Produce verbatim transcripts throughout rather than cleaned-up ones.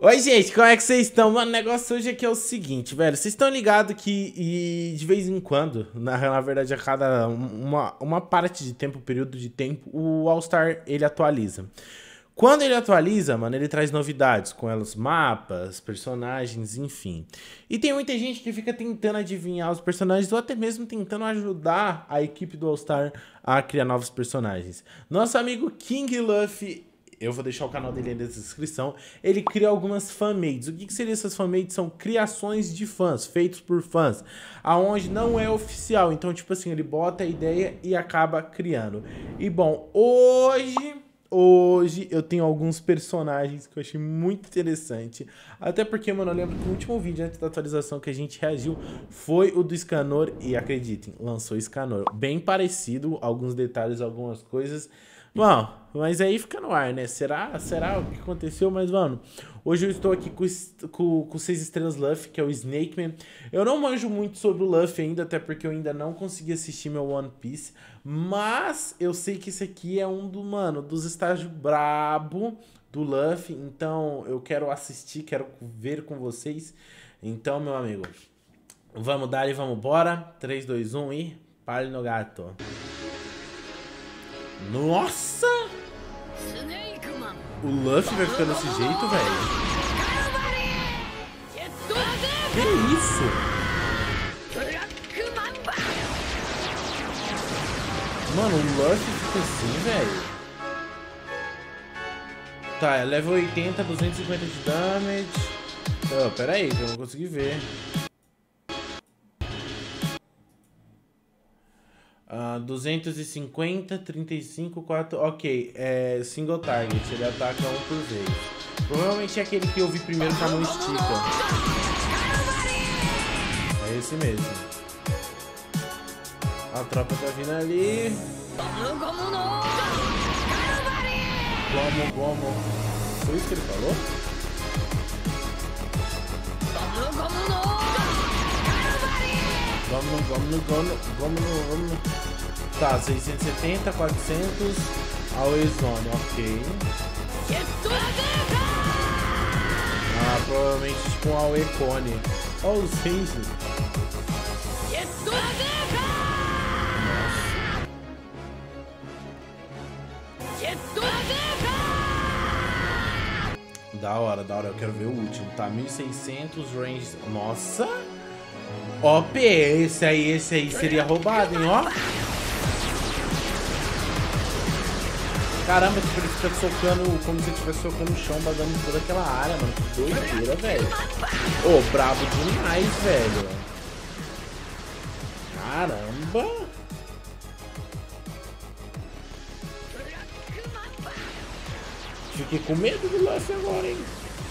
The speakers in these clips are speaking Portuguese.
Oi, gente, como é que vocês estão? Mano, o negócio hoje aqui é o seguinte, velho. Vocês estão ligados que e de vez em quando, na, na verdade, a cada uma, uma parte de tempo, período de tempo, o All-Star, ele atualiza. Quando ele atualiza, mano, ele traz novidades, com elas mapas, personagens, enfim. E tem muita gente que fica tentando adivinhar os personagens ou até mesmo tentando ajudar a equipe do All-Star a criar novos personagens. Nosso amigo King Luffy, eu vou deixar o canal dele aí na descrição, ele cria algumas fanmades. O que, que seriam essas fanmades? São criações de fãs, feitos por fãs, aonde não é oficial. Então, tipo assim, ele bota a ideia e acaba criando. E bom, hoje... Hoje eu tenho alguns personagens que eu achei muito interessante. Até porque, mano, eu lembro que o último vídeo antes da atualização que a gente reagiu foi o do Scanor. E acreditem, lançou Scanor. Bem parecido, alguns detalhes, algumas coisas. Bom, mas aí fica no ar, né? Será? Será o que aconteceu? Mas, mano, hoje eu estou aqui com, com, com seis estrelas Luffy, que é o Snakeman. Eu não manjo muito sobre o Luffy ainda, até porque eu ainda não consegui assistir meu One Piece. Mas eu sei que esse aqui é um do, mano, dos estágios brabo do Luffy. Então eu quero assistir, quero ver com vocês. Então, meu amigo, vamos dar e vamos embora. três, dois, um e pare no gato. Nossa! O Luffy vai ficar desse jeito, velho? Que isso? Mano, o Luffy fica assim, velho. Tá, é level oitenta, duzentos e cinquenta de damage. Oh, pera aí, que eu não consegui ver. Uh, duzentos e cinquenta, trinta e cinco, quatro... Ok, é single target, ele ataca um por vez. Provavelmente é aquele que eu vi primeiro que a mão estica. É esse mesmo. A tropa tá vindo ali. Gomo, gomo. Foi isso que ele falou? Vamos, vamos, vamos, vamos, vamos. Tá, seiscentos e setenta, quatrocentos. Away Zone, ok. Ah, provavelmente tipo um Away Cone. Olha os ranges. Da hora, da hora. Eu quero ver o último. Tá, mil e seiscentos range. Nossa! O P, esse aí, esse aí seria roubado, hein, ó. Caramba, tipo, ele fica socando como se ele estivesse socando o chão, bagando toda aquela área, mano. Que doideira, velho. Ô, oh, brabo demais, velho. Caramba. Fiquei com medo do Luffy agora, hein.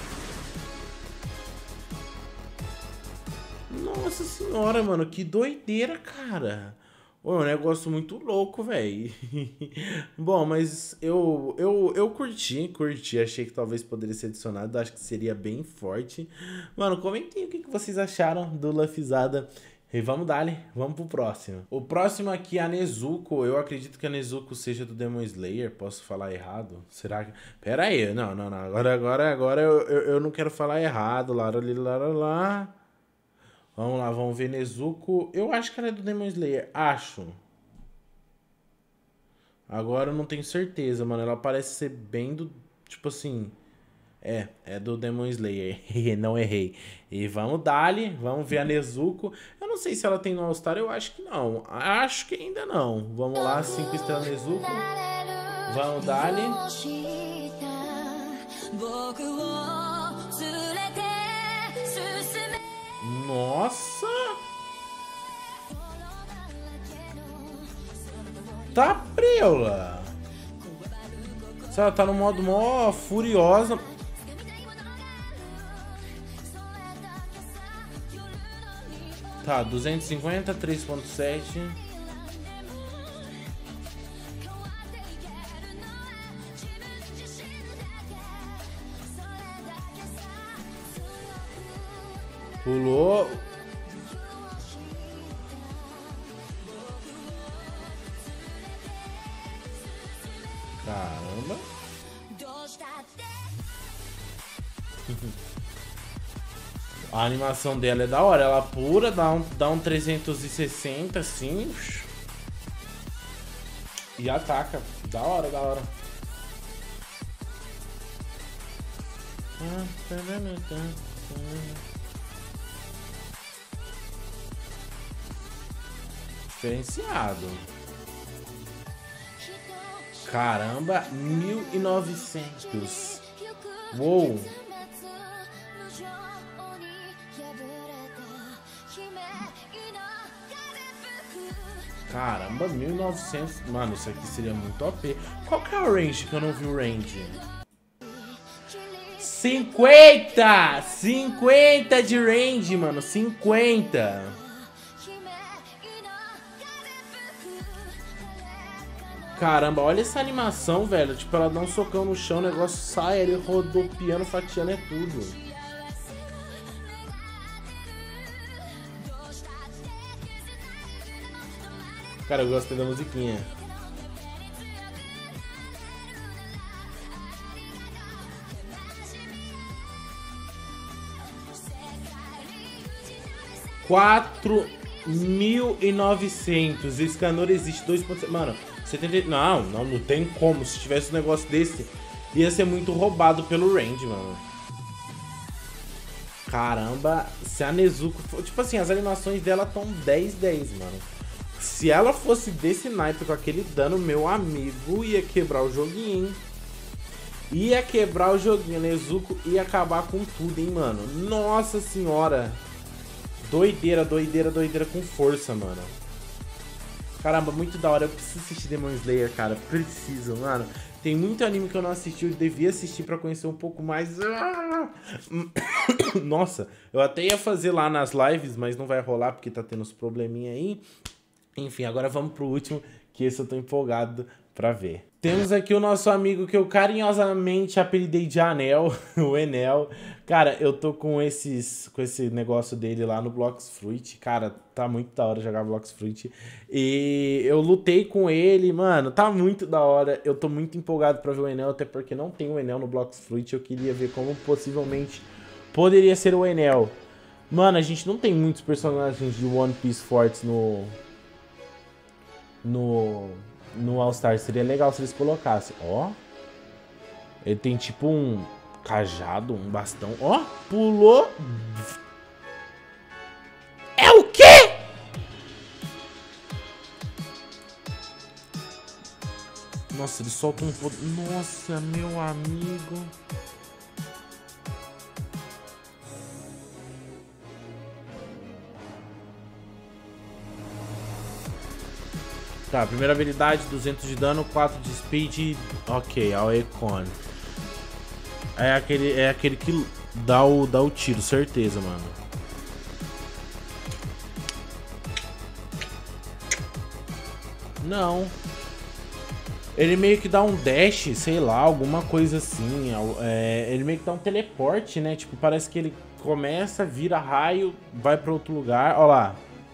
Nossa senhora, mano, que doideira, cara. Pô, é um negócio muito louco, velho. Bom, mas eu, eu, eu curti, curti. Achei que talvez poderia ser adicionado. Acho que seria bem forte. Mano, comentem o que vocês acharam do Luffyzada. E vamos dali, vamos pro próximo. O próximo aqui é a Nezuko. Eu acredito que a Nezuko seja do Demon Slayer. Posso falar errado? Será que... Pera aí, não, não, não. Agora, agora, agora eu, eu, eu não quero falar errado. Lá, lá, lá, lá. Vamos lá, vamos ver Nezuko. Eu acho que ela é do Demon Slayer. Acho. Agora eu não tenho certeza, mano. Ela parece ser bem do... Tipo assim... É, é do Demon Slayer. Não errei. E vamos dali. Vamos ver a Nezuko. Eu não sei se ela tem no All-Star. Eu acho que não. Acho que ainda não. Vamos lá, cinco estrelas Nezuko. Vamos dali. Nossa! Tá preula! Se ela tá no modo mó furiosa. Tá, duzentos e cinquenta, três ponto sete. Pulou. Caramba. A animação dela é da hora. Ela pura, dá um, dá um trezentos e sessenta assim. E ataca. Da hora, da hora. Diferenciado. Caramba, mil e novecentos. Uou. Caramba, mil e novecentos. Mano, isso aqui seria muito O P. Qual que é o range que eu não vi o range? cinquenta! cinquenta de range, mano. cinquenta. Caramba, olha essa animação, velho. Tipo, ela dá um socão no chão, o negócio sai, ele rodopiando, fatiando, é tudo. Cara, eu gostei da musiquinha. quatro mil e novecentos. Esse canor existe dois ponto sete. Mano, setenta. Não, não, não tem como. Se tivesse um negócio desse, ia ser muito roubado pelo range, mano. Caramba, se a Nezuko for... Tipo assim, as animações dela estão dez dez, mano. Se ela fosse desse naipe com aquele dano, meu amigo, ia quebrar o joguinho. Ia quebrar o joguinho. A Nezuko ia acabar com tudo, hein, mano. Nossa senhora. Doideira, doideira, doideira com força, mano. Caramba, muito da hora. Eu preciso assistir Demon Slayer, cara. Preciso, mano. Tem muito anime que eu não assisti. Eu devia assistir pra conhecer um pouco mais. Nossa, eu até ia fazer lá nas lives, mas não vai rolar porque tá tendo uns probleminha aí. Enfim, agora vamos pro último, que esse eu tô empolgado pra ver. Temos aqui o nosso amigo que eu carinhosamente apelidei de Anel, o Enel. Cara, eu tô com esses com esse negócio dele lá no Blox Fruit. Cara, tá muito da hora jogar Blox Fruit. E eu lutei com ele, mano, tá muito da hora. Eu tô muito empolgado pra ver o Enel, até porque não tem o Enel no Blox Fruit. Eu queria ver como possivelmente poderia ser o Enel. Mano, a gente não tem muitos personagens de One Piece fortes no... No... No All Star. Seria legal se eles colocassem. Ó. Ele tem tipo um cajado, um bastão. Ó, pulou. É o quê? Nossa, ele solta um... Nossa, meu amigo. Tá, primeira habilidade, duzentos de dano, quatro de speed. Ok, ao Econ. É aquele, é aquele que dá o, dá o tiro, certeza, mano. Não. Ele meio que dá um dash, sei lá, alguma coisa assim. É, ele meio que dá um teleporte, né? Tipo, parece que ele começa, vira raio, vai pra outro lugar. Ó lá.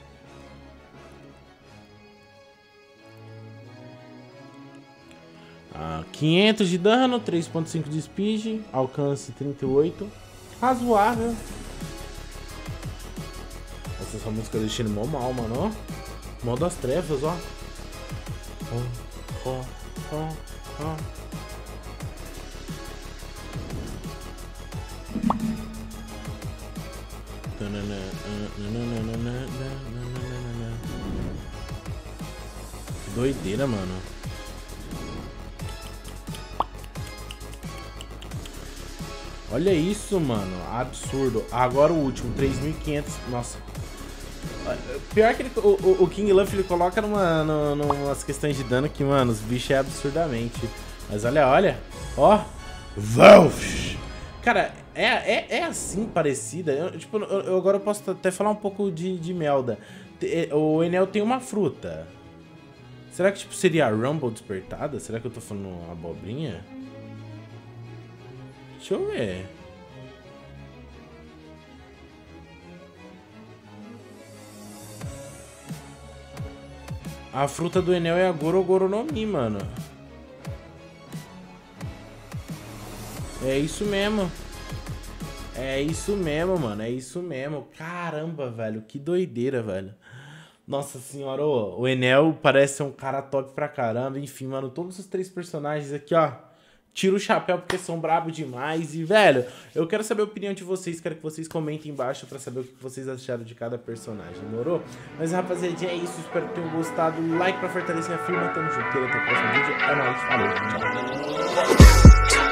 Ah, quinhentos de dano, três ponto cinco de speed, alcance trinta e oito. Razoável. Essa, essa música deixa ele mó mal, mano, ó. Mó das trevas, ó. Ó, ó, ó, ó. Doideira, mano. Olha isso, mano. Absurdo. Agora o último, três mil e quinhentos. Nossa. Pior que ele, o, o King Luffy ele coloca numa, numa, numas questões de dano que, mano, os bichos é absurdamente. Mas olha, olha. Ó. Wolf. Cara, é, é, é assim parecida. Eu, tipo, eu, eu agora eu posso até falar um pouco de, de Melda. O Enel tem uma fruta. Será que tipo, seria a Rumble despertada? Será que eu tô falando uma abobrinha? Deixa eu ver. A fruta do Enel é a Gorogoro no Mi, mano. É isso mesmo. É isso mesmo, mano. É isso mesmo. Caramba, velho. Que doideira, velho. Nossa senhora, ô, o Enel parece ser um cara top pra caramba. Enfim, mano, todos os três personagens aqui, ó. Tiro o chapéu porque são brabo demais. E, velho, eu quero saber a opinião de vocês. Quero que vocês comentem embaixo pra saber o que vocês acharam de cada personagem, demorou? Mas, rapaziada, é isso. Espero que tenham gostado. Like pra fortalecer a firma. Tamo junto. Até o próximo vídeo. É nóis. Falou. Tchau.